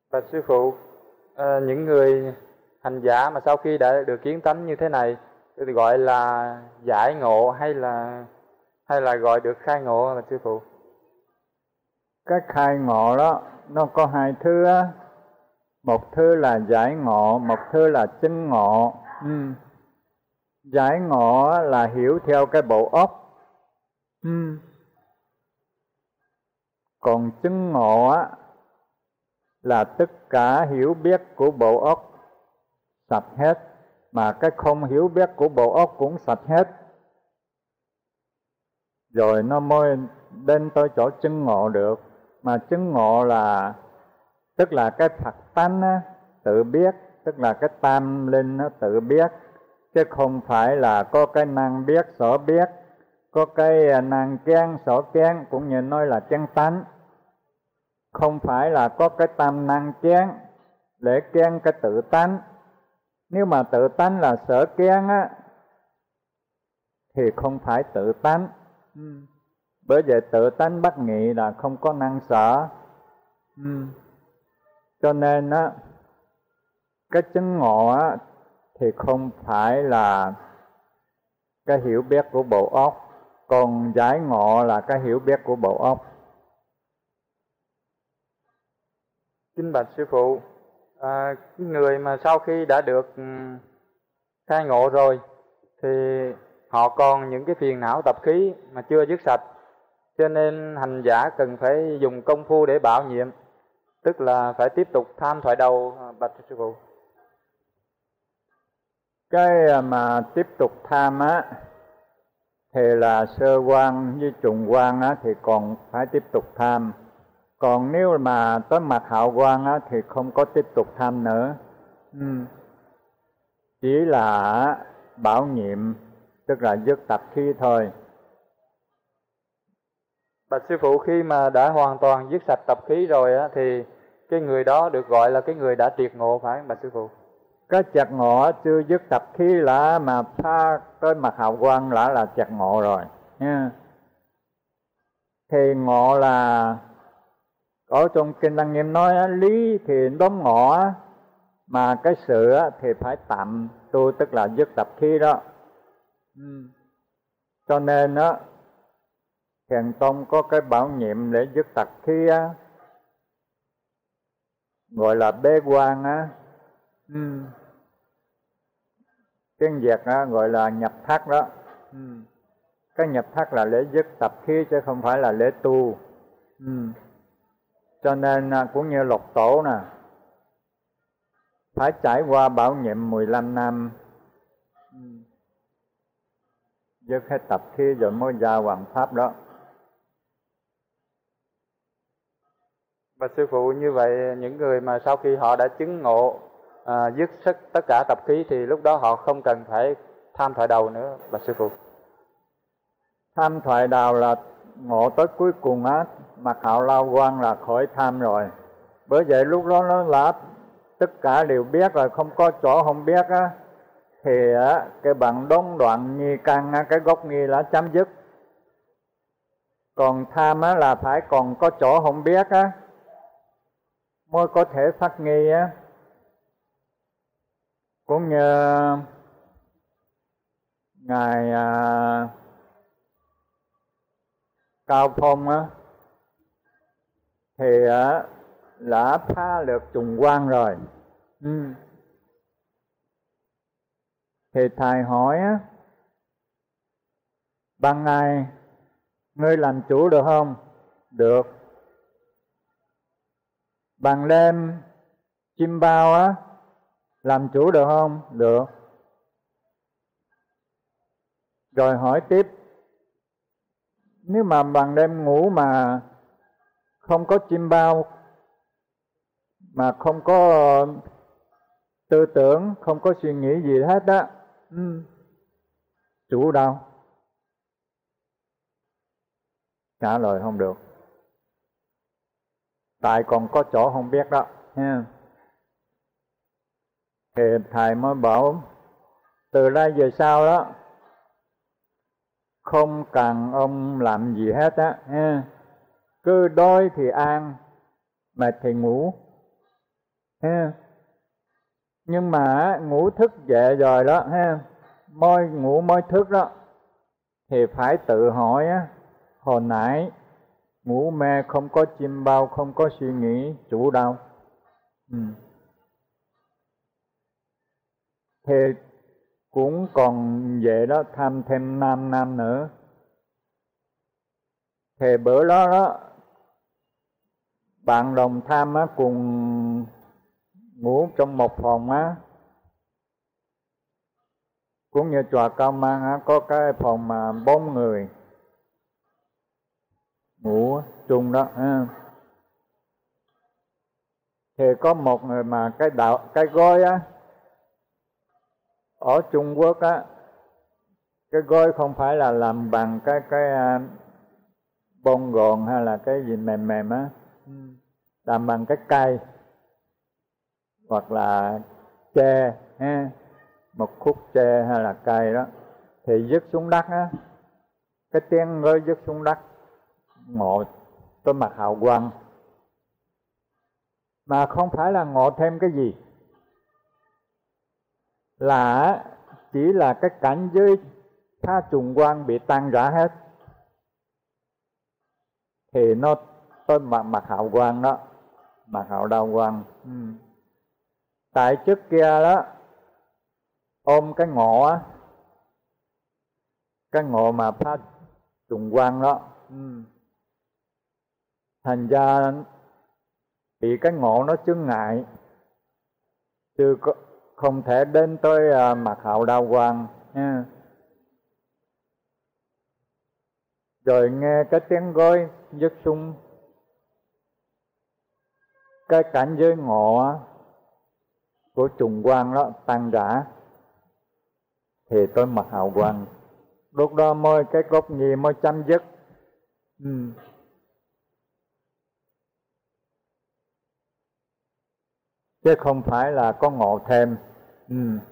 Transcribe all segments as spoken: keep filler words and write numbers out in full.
Bạch sư phụ, à, những người hành giả mà sau khi đã được kiến tánh như thế này thì gọi là giải ngộ hay là hay là gọi được khai ngộ bạch sư phụ? Cái khai ngộ đó nó có hai thứ á, một thứ là giải ngộ, một thứ là chứng ngộ. Ừ. Giải ngộ là hiểu theo cái bộ óc. Ừ. Còn chứng ngộ á là tất cả hiểu biết của bộ óc sạch hết, mà cái không hiểu biết của bộ óc cũng sạch hết, rồi nó mới đến tới chỗ chứng ngộ được. Mà chứng ngộ là tức là cái Phật tánh á, tự biết, tức là cái tam linh nó tự biết, chứ không phải là có cái năng biết sở biết, có cái năng kén sở kén, cũng như nói là chân tánh. Không phải là có cái tam năng kén để kén cái tự tánh. Nếu mà tự tánh là sở kén á thì không phải tự tánh. Ừ. Bởi vậy tự tánh bất nghị là không có năng sở. Ừ. Cho nên á, cái chứng ngộ á thì không phải là cái hiểu biết của bộ óc, còn giải ngộ là cái hiểu biết của bộ óc. Kính bạch sư phụ, à, người mà sau khi đã được khai ngộ rồi thì họ còn những cái phiền não tập khí mà chưa dứt sạch, cho nên hành giả cần phải dùng công phu để bảo nhiệm, tức là phải tiếp tục tham thoại đầu bạch sư phụ. Cái mà tiếp tục tham á thì là sơ quan với trùng quan á thì còn phải tiếp tục tham. Còn nếu mà tới mặt hạo quan á thì không có tiếp tục tham nữa. Ừ. Chỉ là bảo nhiệm, tức là dứt tập khí thôi. Bạch sư phụ, khi mà đã hoàn toàn dứt sạch tập khí rồi á thì cái người đó được gọi là cái người đã triệt ngộ phải không bạch sư phụ? Cái triệt ngộ chưa dứt tập khí là mà pha tới mặt hạo quan là là triệt ngộ rồi nha. Thì ngộ là ở trong kinh Lăng Nghiêm nói á, lý thì đốn ngộ á, mà cái sự á, thì phải tạm tu, tức là dứt tập khí đó. Ừ. Cho nên á, Thiền Tông có cái bảo nhiệm để dứt tập khí á, gọi là bế quan á. Ừ. Tiếng Việt á, gọi là nhập thất đó. Ừ. Cái nhập thất là lễ dứt tập khí chứ không phải là lễ tu. Ừ. Cho nên cũng như Lục Tổ nè, phải trải qua bảo nhiệm mười lăm năm, ừ. dứt hết tập khí rồi mới ra hoàn pháp đó. Bạch sư phụ, như vậy những người mà sau khi họ đã chứng ngộ à, dứt sức tất cả tập khí thì lúc đó họ không cần phải tham thoại đầu nữa bạch sư phụ? Tham thoại đầu là ngộ tới cuối cùng á, mặt hạo lao quan là khỏi tham rồi. Bởi vậy lúc đó nó là tất cả đều biết rồi, không có chỗ không biết á, thì á, cái bằng đốn đoạn nghi căn á, cái gốc nghi là chấm dứt. Còn tham á là phải còn có chỗ không biết á mới có thể phát nghi á. Cũng như ngài à, Cao Phong á thì á đã phá lược trùng quan rồi. Ừ. Thì thầy hỏi á, bằng ngày ngươi làm chủ được không? Được. Bằng đêm chim bao á làm chủ được không? Được. Rồi hỏi tiếp, nếu mà bằng đêm ngủ mà không có chim bao, mà không có tư tưởng, không có suy nghĩ gì hết á, ừ. chủ đâu? Trả lời không được, tại còn có chỗ không biết đó nha. Thì thầy mới bảo từ đây về sau đó không cần ông làm gì hết á, cứ đói thì ăn, mệt thì ngủ, ha. Nhưng mà ngủ thức dậy rồi đó ha, môi ngủ môi thức đó, thì phải tự hỏi á, hồi nãy ngủ mê không có chim bao, không có suy nghĩ chủ đâu, ừ. Thì cũng còn vậy đó, tham thêm nam nam nữa. Thì bữa đó đó, bạn đồng tham á, cùng ngủ trong một phòng á, cũng như chùa Cao Mang á, có cái phòng mà bốn người ngủ chung đó ha. Thì có một người mà cái đạo cái gối á, ở Trung Quốc á, cái gối không phải là làm bằng cái cái uh, bông gòn hay là cái gì mềm mềm á, làm bằng cái cây hoặc là tre ha, một khúc tre hay là cây đó, thì dứt xuống đất á, cái tiếng gối dứt xuống đất, ngộ tôi mặc hào quang, mà không phải là ngộ thêm cái gì, là chỉ là cái cảnh giới tha trùng quang bị tan rã hết, thì nó tôi mặc mặc hào quang đó, mặc hào đào quang. Ừ. Tại trước kia đó ôm cái ngộ á, cái ngộ mà tha trùng quang đó, ừ. Thành ra bị cái ngộ nó chướng ngại, chứ không thể đến tới uh, mặt hào đào quang nha. Rồi nghe cái tiếng gối dứt sung, cái cảnh giới ngộ của trùng quang đó tan rã, thì tôi mặc hào quang, lúc đó mới cái gốc nhi mới chấm dứt. Ừ. Chứ không phải là có ngộ thêm. Ừ.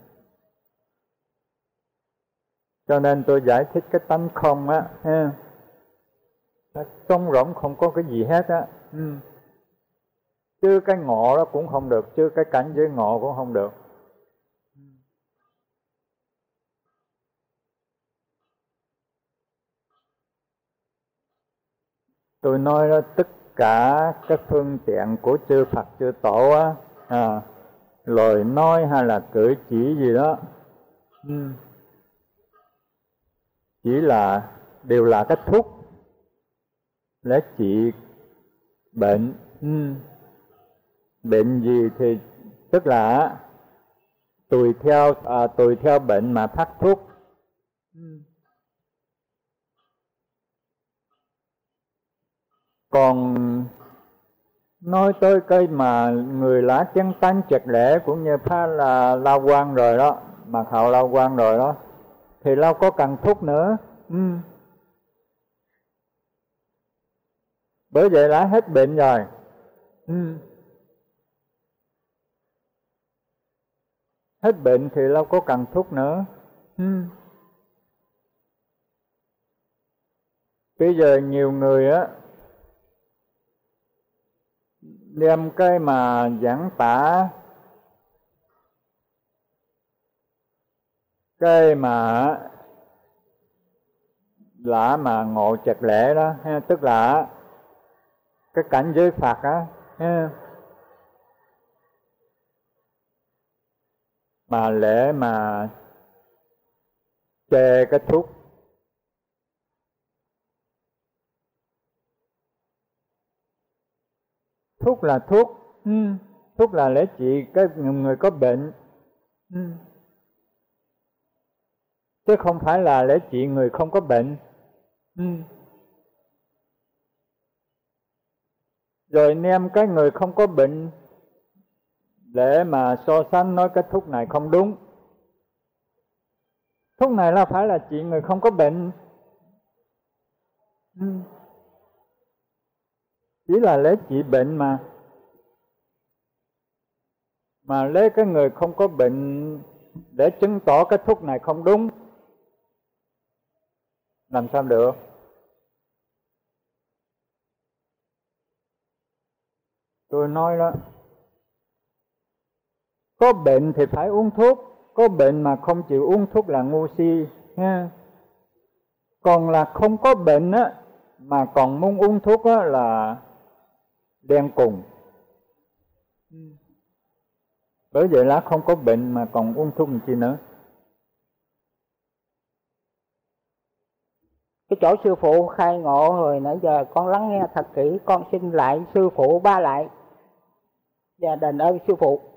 Cho nên tôi giải thích cái tánh không á, ha, trống rỗng không có cái gì hết á. Ừ. Chứ cái ngộ đó cũng không được, chứ cái cảnh giới ngộ cũng không được. Tôi nói đó, tất cả các phương tiện của chư Phật chư Tổ á, à, lời nói hay là cử chỉ gì đó, ừ, chỉ là đều là cái thuốc để trị bệnh. Ừ. Bệnh gì thì tức là tùy theo à, tùy theo bệnh mà phát thuốc. Ừ. Còn nói tới cái mà người lá chân tánh triệt lẽ cũng như phá là lao quan rồi đó, mặc hậu lao quan rồi đó, thì lao có cần thuốc nữa. Ừ. Bởi vậy đã hết bệnh rồi. Ừ. Hết bệnh thì lao có cần thuốc nữa. Ừ. Bây giờ nhiều người á đem cái mà giảng tả cái mà lạ mà ngộ trật lễ đó, tức là cái cảnh giới Phật á, mà lễ mà chê cái thuốc. Thuốc là thuốc, ừ. Thuốc là lễ trị cái người có bệnh, ừ. Chứ không phải là lễ trị người không có bệnh. Ừ. Rồi nêm cái người không có bệnh để mà so sánh nói cái thuốc này không đúng. Thuốc này là phải là trị người không có bệnh. Ừ. Chỉ là lễ trị bệnh mà. Mà lấy cái người không có bệnh để chứng tỏ cái thuốc này không đúng, làm sao được? Tôi nói đó, có bệnh thì phải uống thuốc, có bệnh mà không chịu uống thuốc là ngu si ha. Còn là không có bệnh á mà còn muốn uống thuốc á là đen cùng. Bởi vậy là không có bệnh mà còn uống thuốc làm chi nữa. Cái chỗ sư phụ khai ngộ rồi nãy giờ con lắng nghe thật kỹ, con xin lại sư phụ ba lại và đền ơn sư phụ.